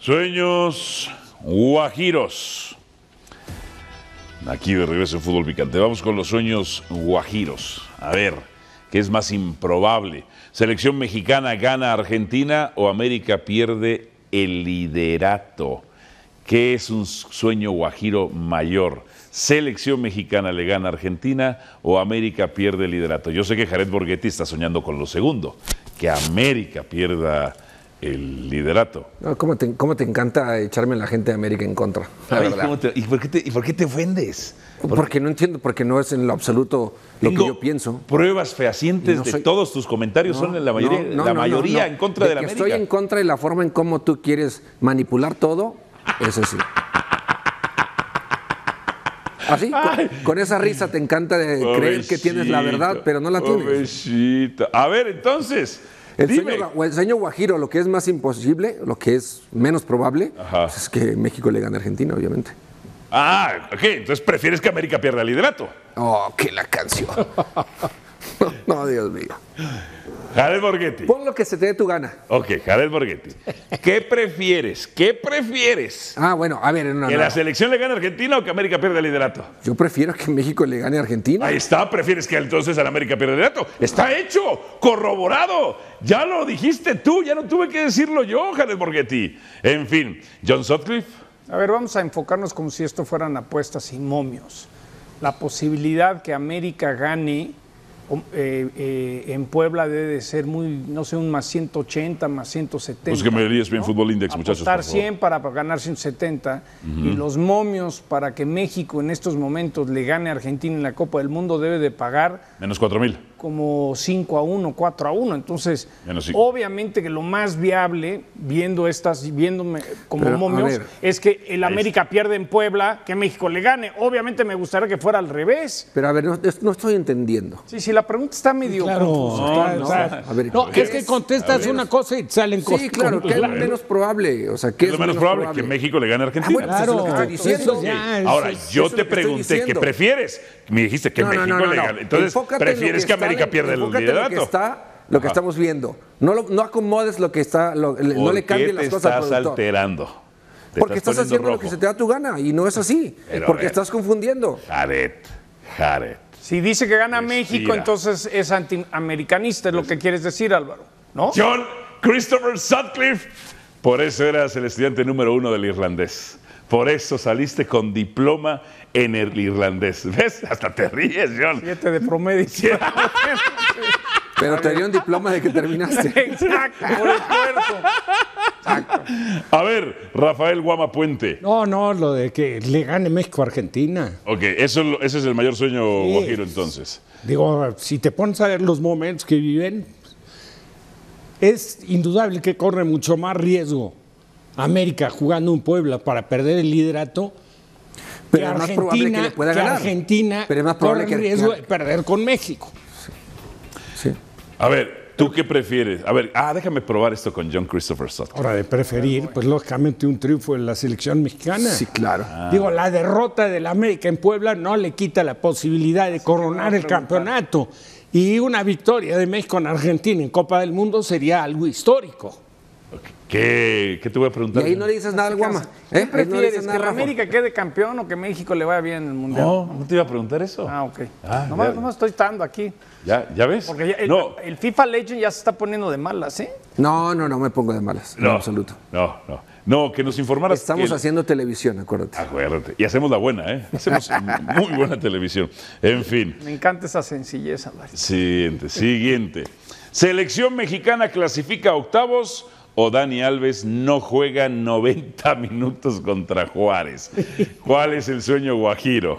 Sueños guajiros. Aquí de regreso en Fútbol Picante. Vamos con los sueños guajiros. A ver, ¿qué es más improbable? ¿Selección mexicana gana a Argentina o América pierde el liderato? ¿Qué es un sueño guajiro mayor? ¿Selección mexicana le gana a Argentina o América pierde el liderato? Yo sé que Jared Borghetti está soñando con lo segundo, que América pierda el liderato. No, ¿cómo te encanta echarme a la gente de América en contra? Ay, ¿y por qué te ofendes? Porque no entiendo, porque no es en lo absoluto lo que yo pienso. Pruebas fehacientes de todos tus comentarios son en la mayoría en contra de la América. Estoy en contra de la forma en cómo tú quieres manipular todo, eso sí. Así, con esa risa te encanta de creer que tienes la verdad, pero no la tienes. Pobrecita. A ver, entonces, el sueño guajiro, lo que es más imposible, lo que es menos probable, pues es que México le gane a Argentina, obviamente. Ah, ok, entonces prefieres que América pierda el liderato. Oh, que la canción. No, Dios mío. Jared Borghetti. Pon lo que se te dé tu gana. Ok, Jared Borghetti. ¿Qué prefieres? ¿Qué prefieres? Ah, bueno, a ver, ¿Que la selección le gane a Argentina o que América pierda el liderato? Yo prefiero que México le gane a Argentina. Ahí está, prefieres que entonces a la América pierda el liderato. Está hecho, corroborado. Ya lo dijiste tú, ya no tuve que decirlo yo, Jared Borghetti. En fin, John Sutcliffe. A ver, vamos a enfocarnos como si esto fueran apuestas y momios. La posibilidad que América gane en Puebla debe de ser muy, no sé, un más 180, más 170. Pues que me dirías bien, ¿no? Fútbol Index, muchachos. Apostar 100 para ganar 170 y los momios para que México en estos momentos le gane a Argentina en la Copa del Mundo debe de pagar menos 4,000. Como 5-1, 4-1. Entonces, obviamente que lo más viable, viéndome como momios, es que el América pierde en Puebla, que México le gane. Obviamente me gustaría que fuera al revés. Pero a ver, no estoy entendiendo. Sí, la pregunta está medio confusa. Es que contestas una cosa y salen cosas. Sí, claro, ¿qué es lo menos probable? O sea, ¿qué es lo menos probable? Que México le gane a Argentina. Bueno, claro, eso es lo que estoy diciendo. Ahora, yo te pregunté, ¿qué prefieres? Me dijiste que México le gane. Entonces, ¿prefieres que América pierda el liderato? Lo que estamos viendo. No acomodes lo que está, no le cambien las cosas al productor. Estás alterando. Porque estás haciendo lo que se te da tu gana y no es así. Porque estás confundiendo. Jared. Si dice que gana México, entonces es antiamericanista, es lo que quieres decir, Álvaro, ¿no? John Christopher Sutcliffe. Por eso eras el estudiante número 1 del irlandés. Por eso saliste con diploma en el irlandés. ¿Ves? Hasta te ríes, John. 7 de promedio. Pero te dio un diploma de que terminaste. Exacto, por esfuerzo. Exacto. A ver, Rafael Guama Puente. No, lo de que le gane México a Argentina. Ok, ese es el mayor sueño guajiro entonces. Digo, si te pones a ver los momentos que viven, es indudable que corre mucho más riesgo América jugando en Puebla para perder el liderato. Pero es más probable que le pueda ganar. Argentina corre el riesgo de perder con México. Sí. A ver, ¿tú qué prefieres? A ver, déjame probar esto con John Christopher Sutcliffe. Ahora, de preferir, pues lógicamente un triunfo en la selección mexicana. Sí, claro. Digo, la derrota del América en Puebla no le quita la posibilidad de coronar el campeonato. Y una victoria de México en Argentina en Copa del Mundo sería algo histórico. ¿Qué te voy a preguntar? Y ahí no le dices nada al Guama. ¿Qué prefieres, que América quede campeón o que México le vaya bien en el Mundial? No te iba a preguntar eso. Ok. Nomás estoy estando aquí. ¿Ya ves? Porque el FIFA Legend ya se está poniendo de malas, ¿eh? No me pongo de malas. En absoluto. No, que nos informaras. Estamos haciendo televisión, acuérdate. Y hacemos la buena, ¿eh? Hacemos muy buena televisión. En fin. Me encanta esa sencillez, Álvaro. Siguiente. ¿Selección mexicana clasifica a octavos o Dani Alves no juega 90 minutos contra Juárez? ¿Cuál es el sueño guajiro?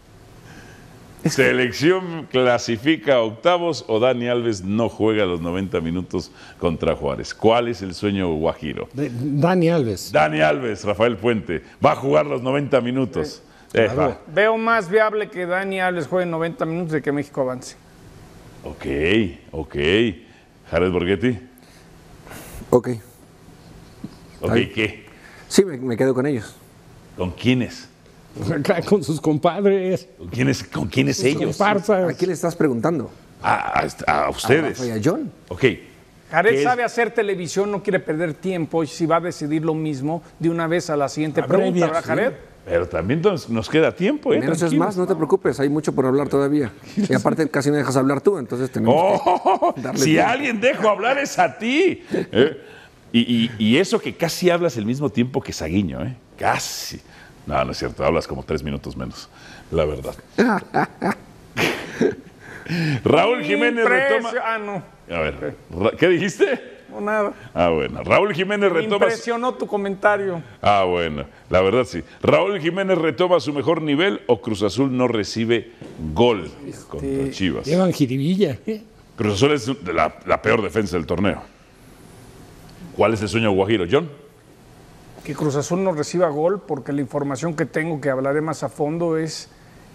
¿Selección clasifica a octavos o Dani Alves no juega los 90 minutos contra Juárez? ¿Cuál es el sueño guajiro? Dani Alves. Dani Alves, Rafael Puente. Va a jugar los 90 minutos. Veo más viable que Dani Alves juegue 90 minutos de que México avance. Ok. Jared Borghetti. Ok. ¿Qué? Sí, me quedo con ellos. ¿Con quiénes? Acá con sus compadres. ¿Con quiénes ellos? Comparsas. ¿A quién le estás preguntando? A ustedes. A John. Ok. Jared sabe hacer televisión, no quiere perder tiempo y si va a decidir lo mismo de una vez a la siguiente pregunta, ¿verdad, Jared? Pero también nos queda tiempo, ¿eh? Menos es más, no te preocupes, hay mucho por hablar todavía. Y aparte casi no dejas hablar tú, entonces tenemos que darle si tiempo. alguien dejo hablar es a ti. Y eso que casi hablas el mismo tiempo que Saguiño, ¿eh? Casi. No, no es cierto, hablas como 3 minutos menos, la verdad. Raúl Jiménez retoma... Ah, no. A ver, ¿qué dijiste? No, nada. Ah, bueno. Raúl Jiménez Me retoma... impresionó tu comentario. Ah, bueno. La verdad sí. Raúl Jiménez retoma su mejor nivel o Cruz Azul no recibe gol contra Chivas. Llevan jiribilla. Cruz Azul es la peor defensa del torneo. ¿Cuál es el sueño guajiro, John? Que Cruz Azul no reciba gol, porque la información que tengo, que hablaré más a fondo, es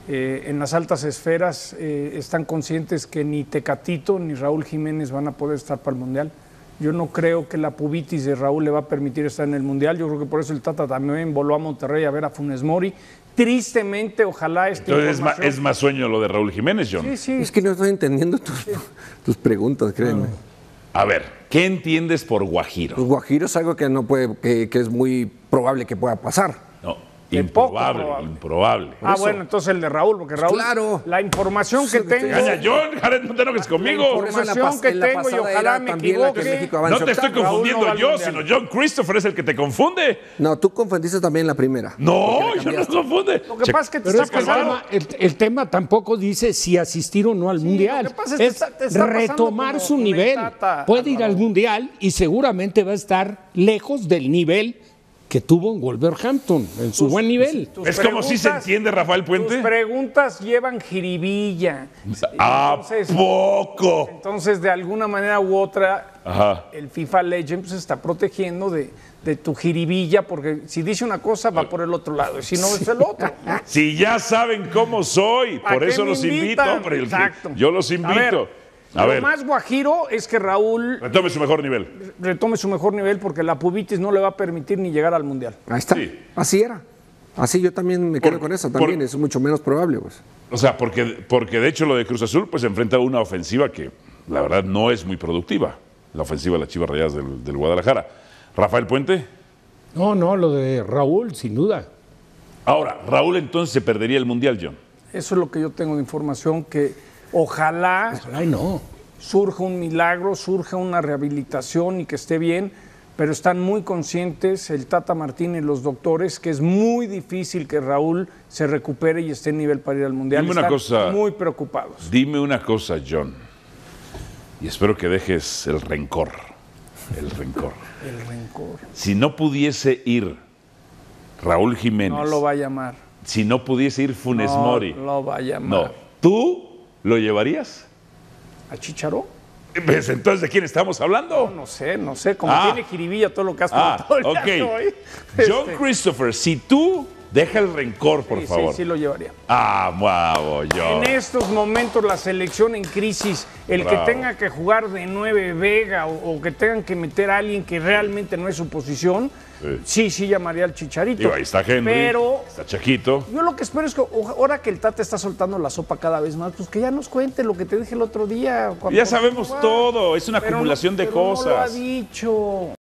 en las altas esferas están conscientes que ni Tecatito ni Raúl Jiménez van a poder estar para el Mundial. Yo no creo que la pubitis de Raúl le va a permitir estar en el Mundial. Yo creo que por eso el Tata también voló a Monterrey a ver a Funes Mori. Tristemente, ojalá Entonces es más sueño lo de Raúl Jiménez, John. Sí, sí. Es que no estoy entendiendo tus preguntas, créeme. A ver, ¿qué entiendes por guajiro? Pues guajiro es algo que no puede, que es muy probable que pueda pasar. No, Improbable. improbable. Ah, bueno, entonces el de Raúl, porque Raúl, claro. la información que tengo... Gana John, Jared, no te enojes conmigo. Por eso en la información que en la tengo y pasada ojalá era me también la que equivoque. México avanza No te estoy octavos. confundiendo Raúl no va yo, al sino Mundial. John Christopher es el que te confunde. No, tú confundiste también la primera. No, yo no confunde. Lo que pasa es que te Pero está es que pasando... el tema tampoco dice si asistir o no al Mundial. lo que pasa es que te está pasando retomar como su con el nivel. Tata, Puede ir al Raúl. Mundial y seguramente va a estar lejos del nivel que tuvo en Wolverhampton, en su buen nivel. Tus ¿Es como si se preguntas- entiende Rafael Tus Puente? preguntas llevan jiribilla. ¿A poco? Entonces, de alguna manera u otra, Ajá. el FIFA Legends se está protegiendo de tu jiribilla, porque si dice una cosa, va por el otro lado, y si no, es el otro. ¿no? Si ya saben cómo soy, ¿Para por qué eso me los invito, invitan? hombre. Exacto. Yo los invito. A Lo ver, más guajiro es que Raúl retome su mejor nivel. retome su mejor nivel, porque la pubitis no le va a permitir ni llegar al Mundial. Ahí está. Sí. Así era. Así yo también me quedo con eso. También es mucho menos probable. Pues. O sea, porque de hecho lo de Cruz Azul pues enfrenta una ofensiva que la verdad no es muy productiva. La ofensiva de las Chivas Rayadas del Guadalajara. Rafael Puente. No, lo de Raúl, sin duda. Ahora, Raúl entonces se perdería el Mundial, John. Eso es lo que yo tengo de información, que ojalá Ay, no. surja un milagro, surja una rehabilitación y que esté bien, pero están muy conscientes el Tata Martino y los doctores que es muy difícil que Raúl se recupere y esté en nivel para ir al Mundial. Dime una Están cosa. muy preocupados. Dime una cosa, John. Y espero que dejes el rencor. El rencor. El rencor. Si no pudiese ir Raúl Jiménez, No lo va a llamar. si no pudiese ir Funes No Mori, lo va a llamar. no, ¿tú lo llevarías? ¿A Chicharó? Pues, entonces, ¿de quién estamos hablando? No sé. Como Ah. tiene jiribilla todo lo que has Ah, preguntado el día de ok. hoy. John Christopher, si tú deja el rencor, por Sí, favor. sí lo llevaría. Ah, bravo, John. En estos momentos la selección en crisis, el Bravo. que tenga que jugar de 9 Vega o que tengan que meter a alguien que realmente no es su posición, sí llamaría al Chicharito. Digo, ahí está Henry, Pero está Chaquito. yo lo que espero es que ahora que el Tata está soltando la sopa cada vez más, pues que ya nos cuente lo que te dije el otro día. Ya sabemos todo, es una Pero acumulación de pero cosas. No lo ha dicho.